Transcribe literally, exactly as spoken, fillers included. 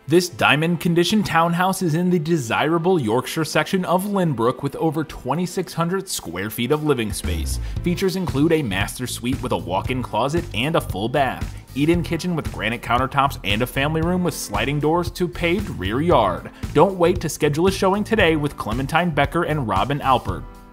This diamond condition townhouse is in the desirable Yorkshire section of Lynbrook with over twenty-six hundred square feet of living space. Features include a master suite with a walk-in closet and a full bath, eat-in kitchen with granite countertops, and a family room with sliding doors to paved rear yard. Don't wait to schedule a showing today with Clementine, Becker, and Robin Alpert.